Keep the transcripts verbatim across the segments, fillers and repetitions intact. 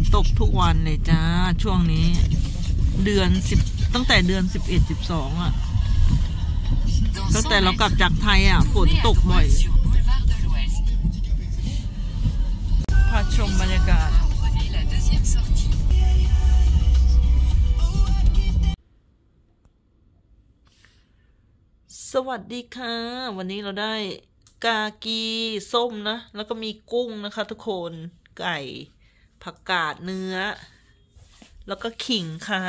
ตกทุกวันเลยจ้าช่วงนี้เดือนสิบตั้งแต่เดือนสิบเอ็ดสิบสองอ่ะตั้งแต่เรากลับจากไทยอ่ะฝนตกบ่อยพาชมบรรยากาศสวัสดีค่ะวันนี้เราได้กากีส้มนะแล้วก็มีกุ้งนะคะทุกคนไก่ผักกาดเนื้อแล้วก็ขิงค่ะ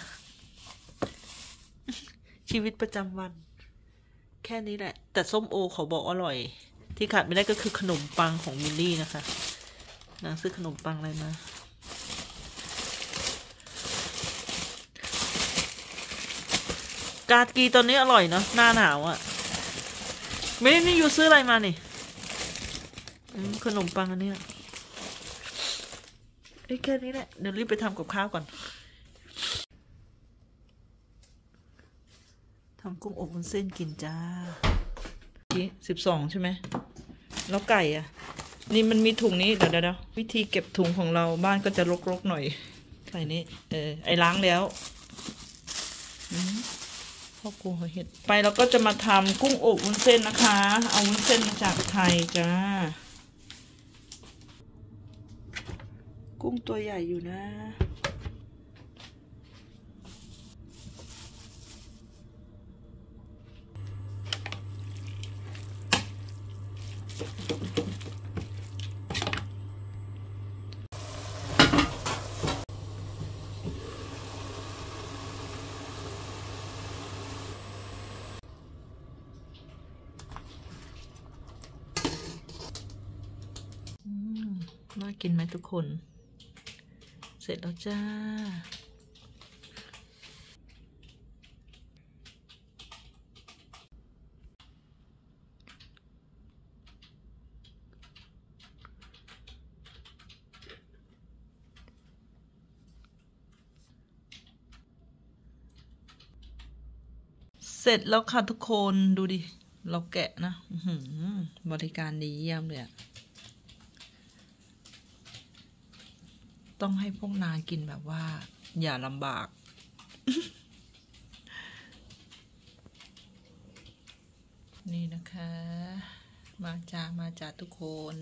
ชีวิตประจำวันแค่นี้แหละแต่ส้มโอเขาบอกอร่อยที่ขาดไม่ได้ก็คือขนมปังของมิลลี่นะคะนางซื้อขนมปังอะไรมากากีตอนนี้อร่อยเนาะหน้าหนาวอะ่ะไม่ได้นี่อยู่ซื้ออะไรมานี่ขนมปังอันนี้ไอ้แค่นี้แหละเดี๋ยวรีบไปทำกับข้าวก่อนทำกุ้งอบวุ้นเส้นกินจ้าที่สิบสองใช่ไหมแล้วไก่อ่ะนี่มันมีถุงนี้เดี๋ยวเดี๋ยววิธีเก็บถุงของเราบ้านก็จะรกๆหน่อยใส่นี้เออไอ้ล้างแล้วพ่อกูหัวเห็ดไปเราก็จะมาทำกุ้งอบวุ้นเส้นนะคะเอาวุ้นเส้นมาจากไทยจ้ากุ้งตัวใหญ่อยู่นะน่ากินไหมทุกคนเสร็จแล้วจ้าเสร็จแล้วค่ะทุกคนดูดิเราแกะนะบริการดีเยี่ยมเลยอะต้องให้พวกนางกินแบบว่าอย่าลำบากนี่นะคะมาจ้ามาจ้าทุกคน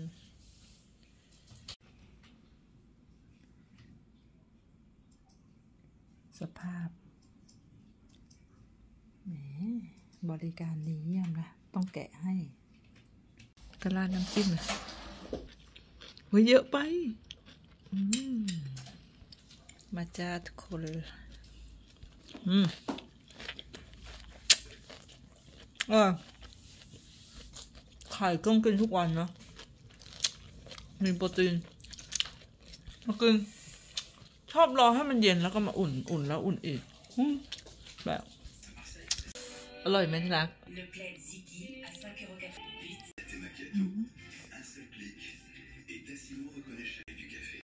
สภาพแหมบริการดีเยี่ยมนะต้องแกะให้กระลาน้ำจิ้มนะเฮ้ยเยอะไปมาจ้าทุกคนอืมเออไข่ต้องกินทุกวันนะมีโปรตีนมากินชอบรอให้มันเย็นแล้วก็มาอุ่นอุ่นแล้วอุ่นอีกแบบอร่อยไหมที่รัก